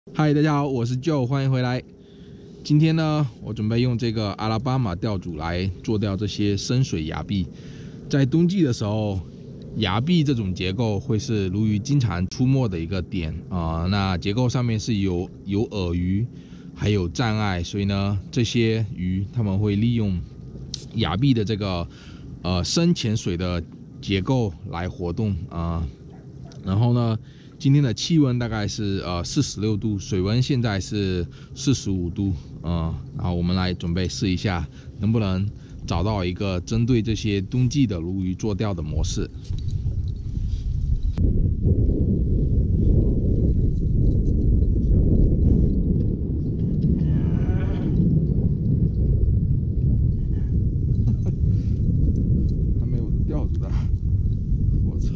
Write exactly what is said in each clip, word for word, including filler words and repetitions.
嗨，大家好，我是 Joe， 欢迎回来。今天呢，我准备用这个阿拉巴马钓组来做掉这些深水崖壁。在冬季的时候，崖壁这种结构会是鲈鱼经常出没的一个点啊、呃。那结构上面是有有饵鱼，还有障碍，所以呢，这些鱼他们会利用崖壁的这个呃深浅水的结构来活动啊、呃。然后呢，今天的气温大概是呃四十六度，水温现在是四十五度啊、呃。然后我们来准备试一下，能不能找到一个针对这些冬季的鲈鱼做钓的模式。还没有钓子的，我操！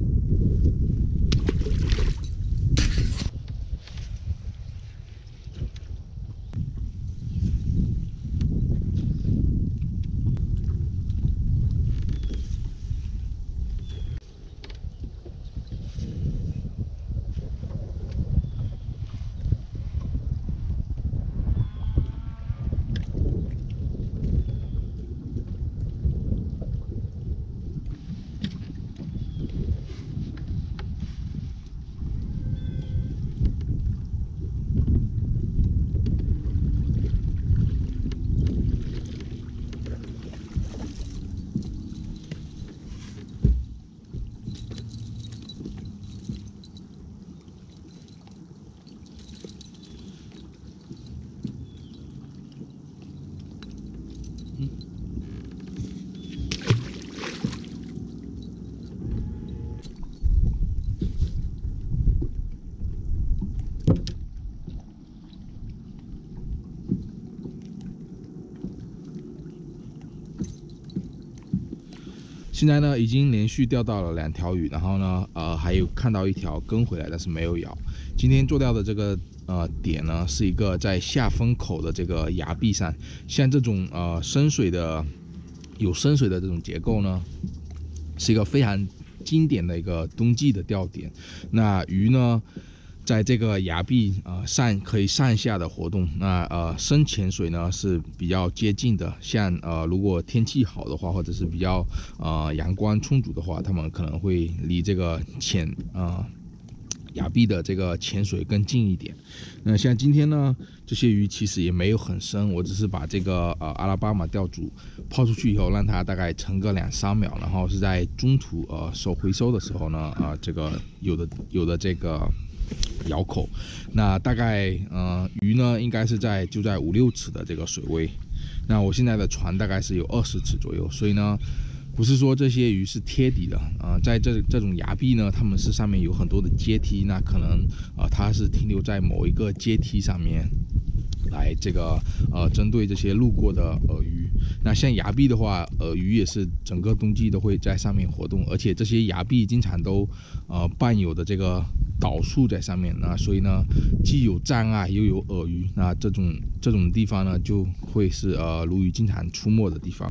现在呢，已经连续钓到了两条鱼，然后呢，呃，还有看到一条跟回来，但是没有咬。今天做钓的这个呃点呢，是一个在下风口的这个崖壁上，像这种呃深水的有深水的这种结构呢，是一个非常经典的一个冬季的钓点。那鱼呢，在这个崖壁呃上可以上下的活动，那呃深浅水呢是比较接近的，像呃如果天气好的话，或者是比较呃阳光充足的话，它们可能会离这个浅呃崖壁的这个浅水更近一点。那像今天呢，这些鱼其实也没有很深，我只是把这个呃阿拉巴马钓组抛出去以后，让它大概沉个两三秒，然后是在中途呃收回收的时候呢，啊、呃、这个有的有的这个咬口，那大概呃鱼呢应该是在就在五六尺的这个水位。那我现在的船大概是有二十尺左右，所以呢，不是说这些鱼是贴底的啊、呃，在这这种崖壁呢，它们是上面有很多的阶梯，那可能啊、呃、它是停留在某一个阶梯上面。来这个呃，针对这些路过的饵鱼，那像崖壁的话，饵鱼也是整个冬季都会在上面活动，而且这些崖壁经常都呃伴有的这个导树在上面，那所以呢，既有障碍又有饵鱼，那这种这种地方呢，就会是呃鲈鱼经常出没的地方。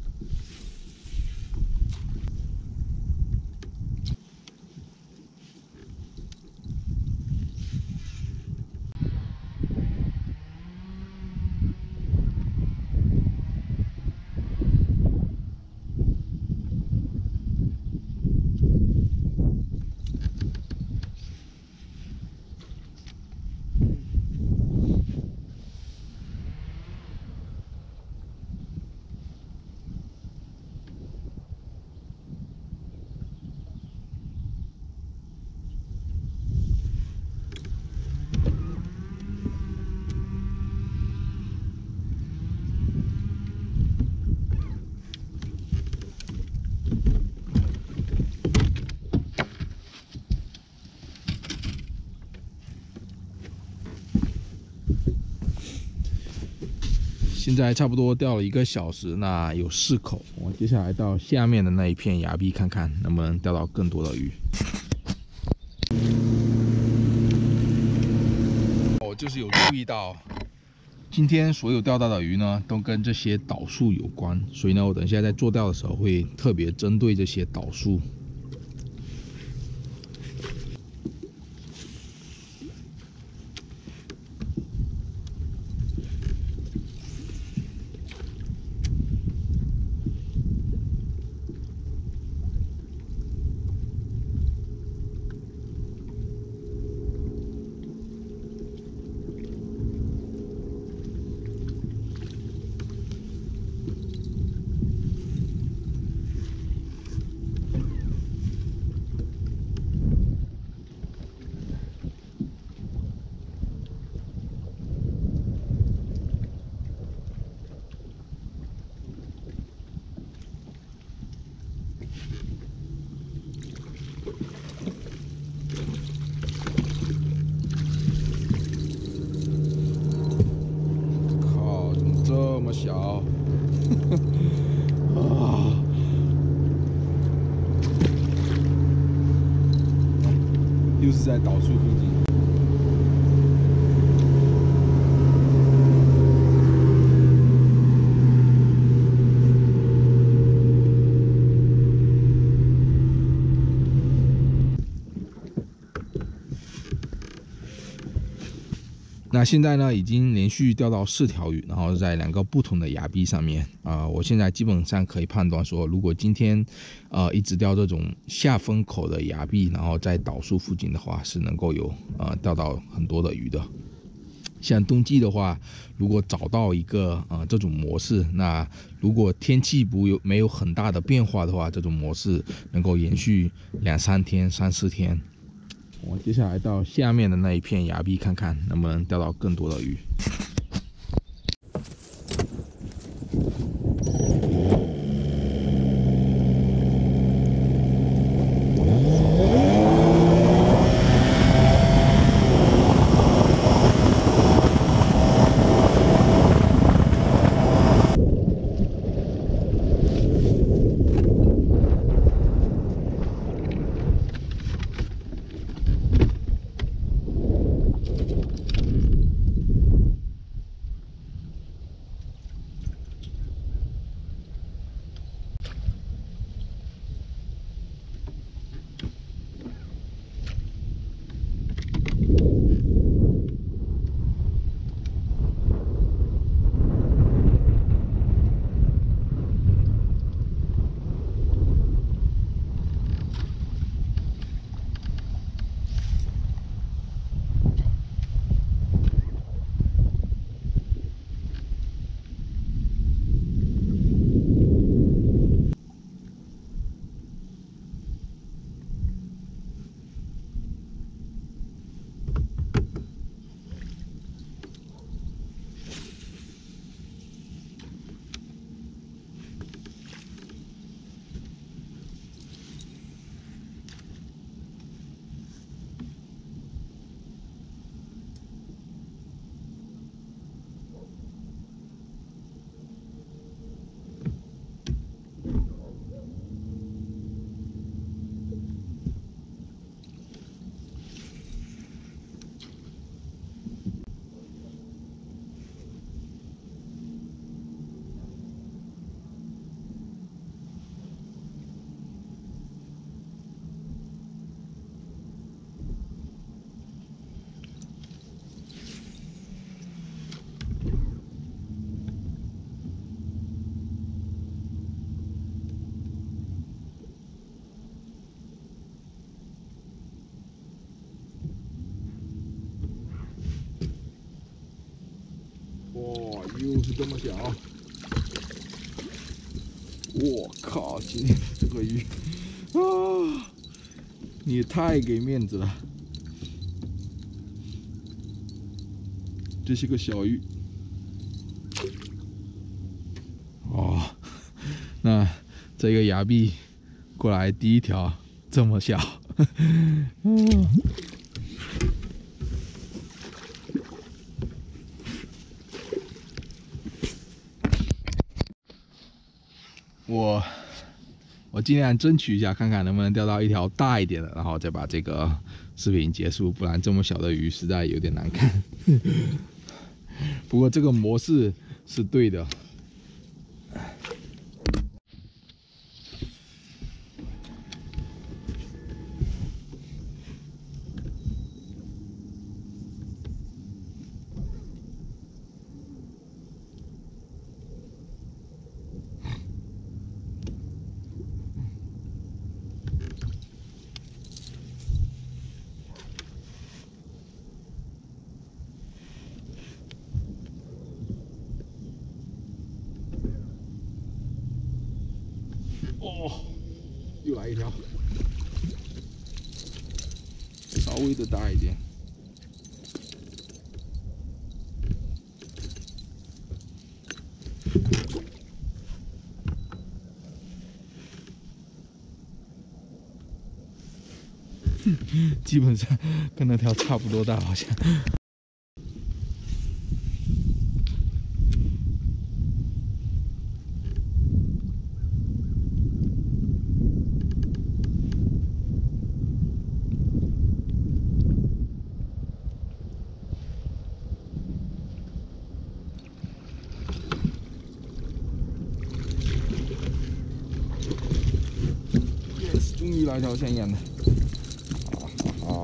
现在差不多钓了一个小时，那有四口。我接下来到下面的那一片崖壁看看，能不能钓到更多的鱼。我就是有注意到，今天所有钓到的鱼呢，都跟这些导树有关，所以呢，我等一下在做钓的时候会特别针对这些导树。 么小啊！又是在导数附近。 那现在呢，已经连续钓到四条鱼，然后在两个不同的崖壁上面啊、呃，我现在基本上可以判断说，如果今天呃一直钓这种下风口的崖壁，然后在导数附近的话，是能够有呃钓到很多的鱼的。像冬季的话，如果找到一个呃这种模式，那如果天气不有没有很大的变化的话，这种模式能够延续两三天、三四天。 我接下来到下面的那一片崖壁看看，能不能钓到更多的鱼。哇，又是这么小！我靠，今天这个鱼啊，你也太给面子了。这是个小鱼。哦，那这个崖壁过来第一条这么小。嗯。 我我尽量争取一下，看看能不能钓到一条大一点的，然后再把这个视频结束，不然这么小的鱼实在有点难看。不过这个模式是对的。哦，又来一条，稍微的大一点。基本上跟那条差不多大，好像。 来一条显眼的。啊啊！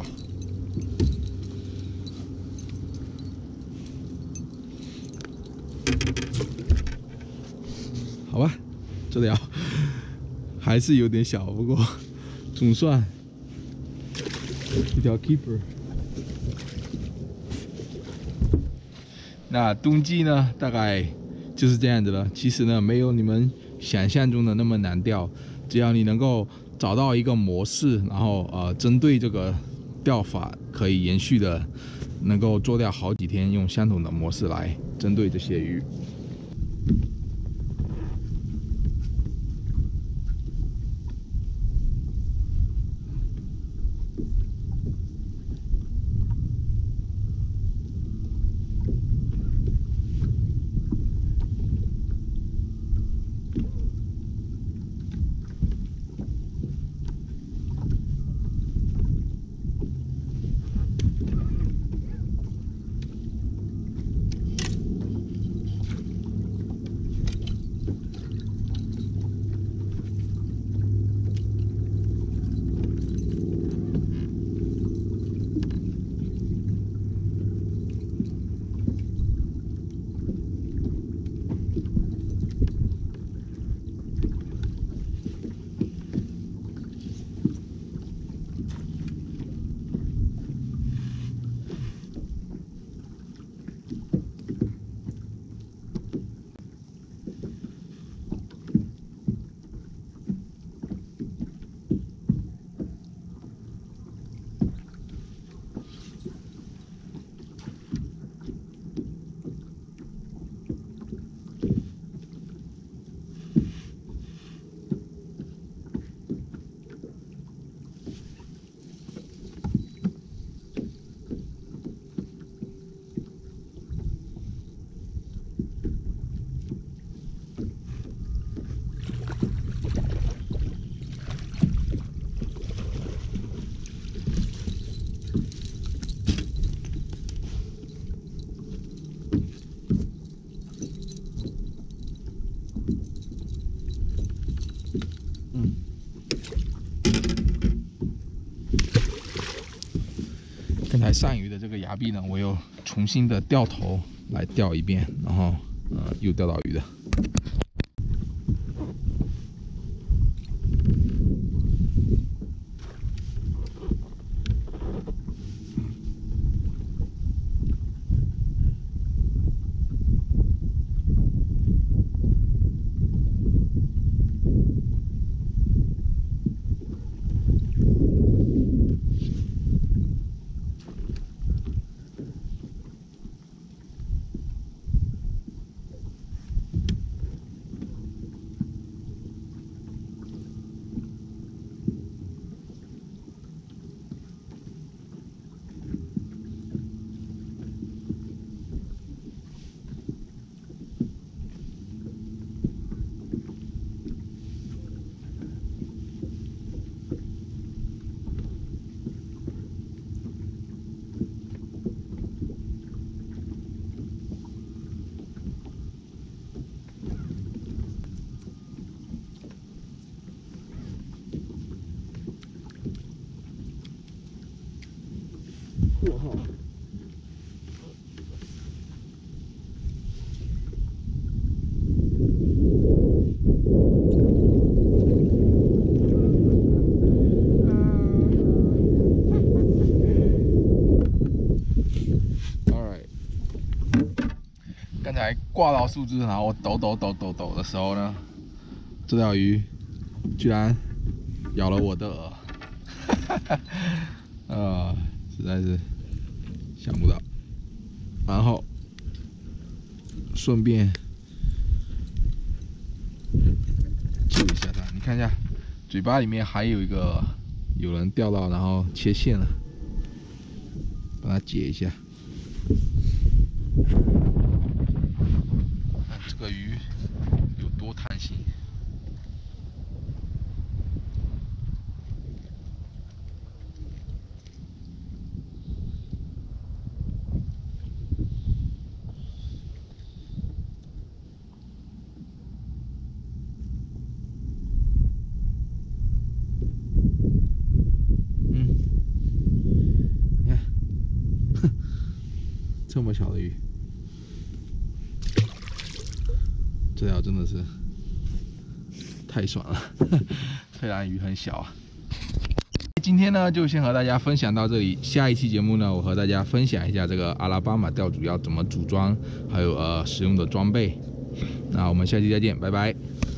好吧，这条还是有点小，不过总算一条 keeper。那冬季呢，大概就是这样子了。其实呢，没有你们想象中的那么难钓，只要你能够找到一个模式，然后呃，针对这个钓法可以延续的，能够做掉好几天，用相同的模式来针对这些鱼。刚才上鱼的这个崖壁呢，我又重新的掉头来钓一遍，然后呃又钓到鱼的。我靠！刚才挂到树枝，然后我抖抖抖抖抖的时候呢，这条鱼居然咬了我的饵，呃，实在是想不到。然后顺便救一下它，你看一下，嘴巴里面还有一个有人钓到，然后切线了，帮它解一下。看这个鱼有多贪心。 这么小的鱼，这条真的是太爽了，虽然鱼很小啊。今天呢，就先和大家分享到这里。下一期节目呢，我和大家分享一下这个阿拉巴马钓组要怎么组装，还有呃使用的装备。那我们下期再见，拜拜。